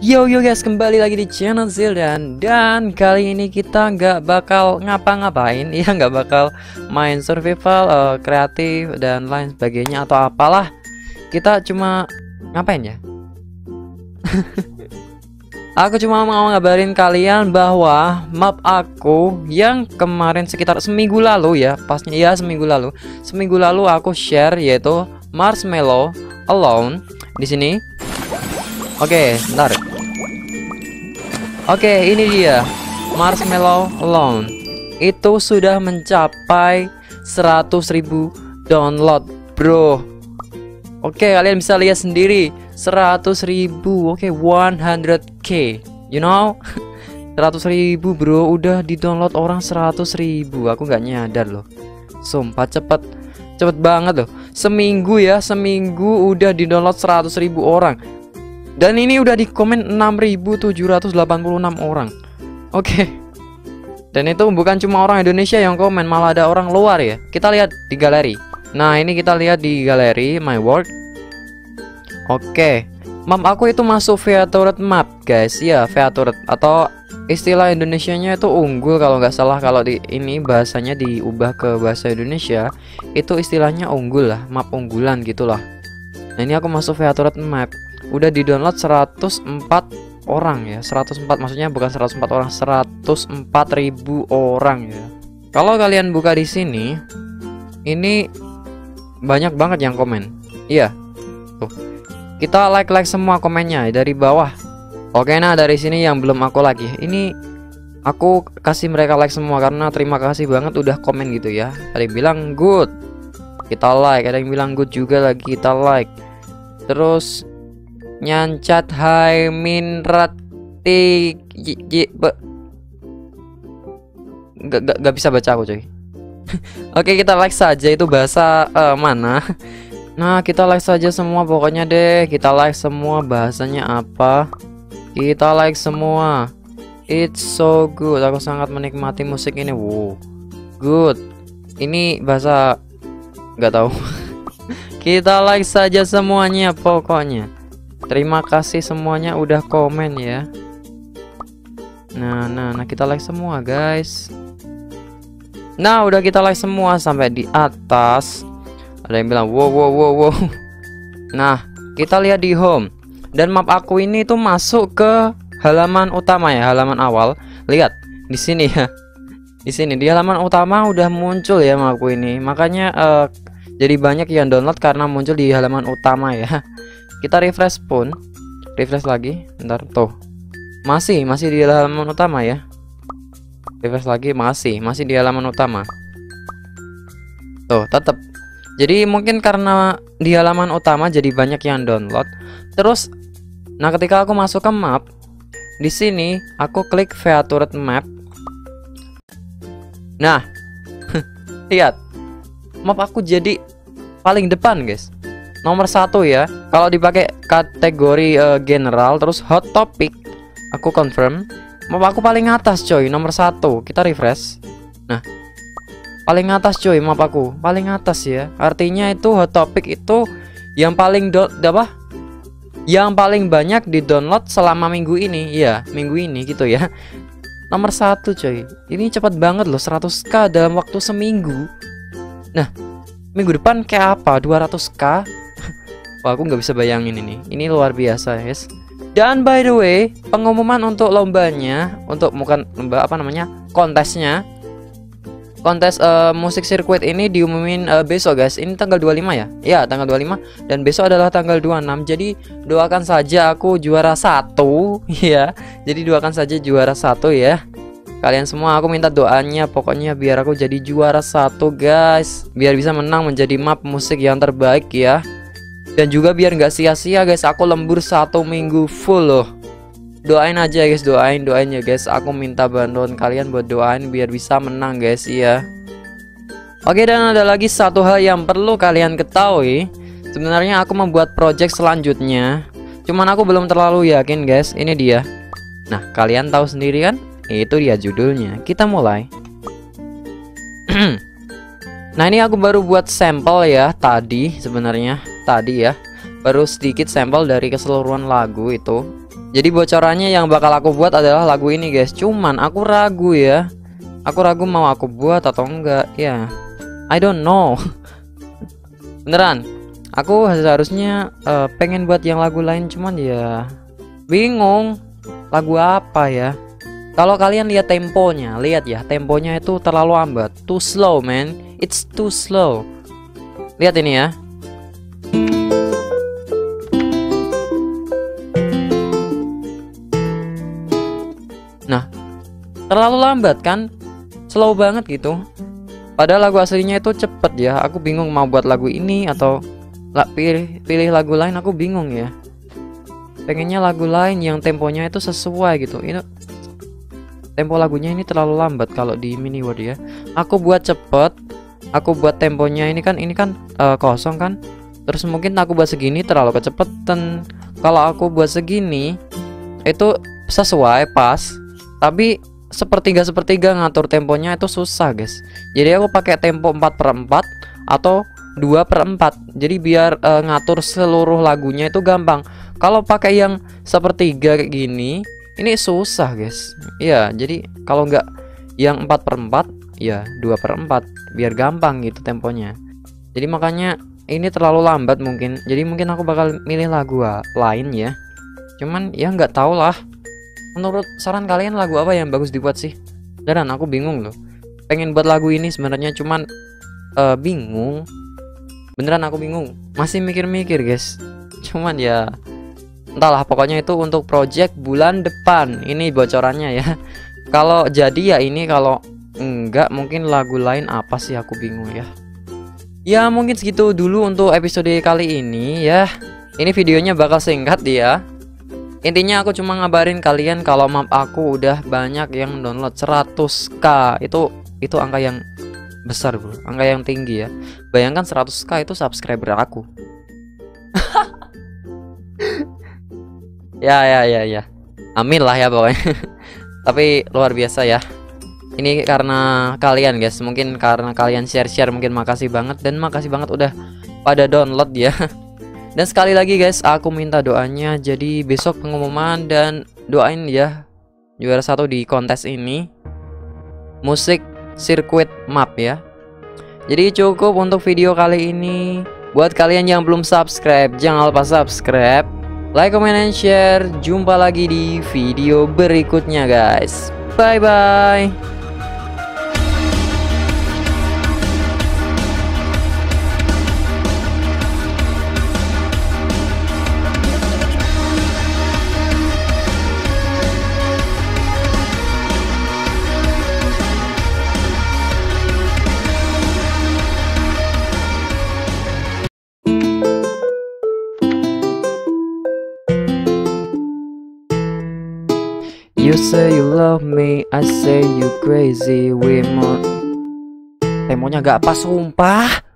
Yo guys, kembali lagi di channel Zildan. Dan kali ini kita nggak bakal ngapa-ngapain ya, nggak bakal main survival, kreatif dan lain sebagainya atau apalah. Kita cuma ngapain ya? Aku cuma mau ngabarin kalian bahwa map aku yang kemarin sekitar seminggu lalu ya, pasnya ya seminggu lalu aku share, yaitu Marshmallow Alone di sini. Oke, bentar. Oke, ini dia Marshmallow Alone. Itu sudah mencapai 100.000 download, bro. Oke, kalian bisa lihat sendiri 100.000. Oke, 100k. You know? 100.000, bro. Udah di-download orang 100.000. Aku nggak nyadar loh. Sumpah cepet banget loh. Seminggu udah di-download 100.000 orang. Dan ini udah di komen 6.786 orang. Oke. Dan itu bukan cuma orang Indonesia yang komen, malah ada orang luar ya. Kita lihat di galeri. Nah, ini kita lihat di galeri my work. Oke. Map aku itu masuk featured map, guys. Ya, featured atau istilah Indonesianya itu unggul kalau nggak salah. Kalau di ini bahasanya diubah ke bahasa Indonesia, itu istilahnya unggul lah, map unggulan gitulah. Nah, ini aku masuk featured map. Udah di-download 104 orang ya. 104 maksudnya bukan 104 orang, 104.000 orang ya. Kalau kalian buka di sini, ini banyak banget yang komen. Iya. Tuh. Kita like semua komennya dari bawah. Oke, nah dari sini yang belum aku like ya. Ini aku kasih mereka like semua karena terima kasih banget udah komen gitu ya. Ada yang bilang good, kita like. Ada yang bilang good juga lagi, kita like. Terus nyancat hai minrati gak bisa baca aku coy. Oke, kita like saja, itu bahasa mana. Nah, kita like saja semua pokoknya deh. Kita like semua, bahasanya apa kita like semua. It's so good, aku sangat menikmati musik ini. Wow, good. Ini bahasa nggak tahu. Kita like saja semuanya pokoknya. Terima kasih semuanya udah komen ya. Nah, kita like semua guys. Nah, udah kita like semua sampai di atas. Ada yang bilang wow. Nah, kita lihat di home. Dan map aku ini tuh masuk ke halaman utama ya, halaman awal. Lihat di sini ya. Di sini di halaman utama udah muncul ya mapku ini. Makanya jadi banyak yang download karena muncul di halaman utama ya. Kita refresh pun, refresh lagi, bentar tuh, masih di halaman utama ya. Refresh lagi, masih di halaman utama. Tuh, tetap. Jadi mungkin karena di halaman utama jadi banyak yang download. Terus, nah ketika aku masuk ke map, di sini aku klik featured map. Nah, lihat, map aku jadi paling depan guys. Nomor 1 ya. Kalau dipakai kategori general terus hot topic, aku confirm, map aku paling atas coy, nomor 1. Kita refresh. Nah, paling atas coy, map aku paling atas ya. Artinya itu hot topic itu yang paling yang paling banyak di download selama minggu ini ya, minggu ini gitu ya. Nomor 1 coy. Ini cepat banget loh, 100k dalam waktu seminggu. Nah, minggu depan kayak apa? 200k. Wah, aku nggak bisa bayangin ini. Ini luar biasa, guys. Dan by the way, pengumuman untuk lombanya, untuk bukan lomba apa namanya, kontesnya, kontes musik sirkuit ini diumumin besok, guys. Ini tanggal 25 ya? Ya, tanggal 25. Dan besok adalah tanggal 26. Jadi doakan saja aku juara 1 ya. Jadi doakan saja juara 1 ya. Kalian semua, aku minta doanya pokoknya biar aku jadi juara 1 guys. Biar bisa menang menjadi map musik yang terbaik ya. Dan juga biar nggak sia-sia guys, aku lembur 1 minggu full loh. Doain aja guys, doain ya guys. Aku minta bantuan kalian buat doain biar bisa menang guys ya. Oke, dan ada lagi satu hal yang perlu kalian ketahui. Sebenarnya aku membuat project selanjutnya, cuman aku belum terlalu yakin guys. Ini dia. Nah, kalian tahu sendiri kan? Itu dia judulnya. Kita mulai. Nah, ini aku baru buat sampel ya tadi sebenarnya. Tadi ya. Baru sedikit sampel dari keseluruhan lagu itu. Jadi bocorannya yang bakal aku buat adalah lagu ini guys. Cuman aku ragu ya. Aku ragu mau aku buat atau enggak. Ya, I don't know. Beneran. Aku seharusnya pengen buat yang lagu lain, cuman ya bingung lagu apa ya. Kalau kalian lihat temponya, lihat ya, temponya itu terlalu lambat. Too slow man. It's too slow. Lihat ini ya. Nah, terlalu lambat kan? Slow banget gitu. Padahal lagu aslinya itu cepet ya. Aku bingung mau buat lagu ini atau pilih lagu lain. Aku bingung ya. Pengennya lagu lain yang temponya itu sesuai gitu. Ini tempo lagunya ini terlalu lambat kalau di mini word ya. Aku buat cepet. Aku buat temponya ini kan kosong kan. Terus mungkin aku buat segini terlalu kecepetan. Kalau aku buat segini itu sesuai pas. Tapi sepertiga ngatur temponya itu susah guys. Jadi aku pakai tempo 4/4 atau 2/4. Jadi biar ngatur seluruh lagunya itu gampang. Kalau pakai yang sepertiga kayak gini, ini susah guys. Iya, jadi kalau nggak yang 4/4, ya 2/4 biar gampang gitu temponya. Jadi makanya ini terlalu lambat mungkin. Jadi mungkin aku bakal milih lagu lain ya. Cuman ya nggak tahu lah. Menurut saran kalian lagu apa yang bagus dibuat sih? Dan aku bingung loh. Pengen buat lagu ini sebenarnya, cuman bingung. Beneran aku bingung. Masih mikir-mikir guys. Cuman ya entahlah, pokoknya itu untuk project bulan depan. Ini bocorannya ya. Kalau jadi ya ini, kalau enggak mungkin lagu lain apa sih, aku bingung ya. Ya mungkin segitu dulu untuk episode kali ini ya. Ini videonya bakal singkat ya. Intinya aku cuma ngabarin kalian kalau map aku udah banyak yang download 100k. Itu angka yang besar bro, angka yang tinggi ya. Bayangkan 100k itu subscriber aku. Ya. Amin lah ya pokoknya. Tapi luar biasa ya. Ini karena kalian guys, mungkin karena kalian share mungkin makasih banget. Dan makasih banget udah pada download ya. Dan sekali lagi guys, aku minta doanya. Jadi besok pengumuman, dan doain ya juara 1 di kontes ini, musik sirkuit map ya. Jadi cukup untuk video kali ini. Buat kalian yang belum subscribe, jangan lupa subscribe, like, comment, and share. Jumpa lagi di video berikutnya guys. Bye bye. You say you love me, I say you crazy. We more. Temponya gak pas sumpah.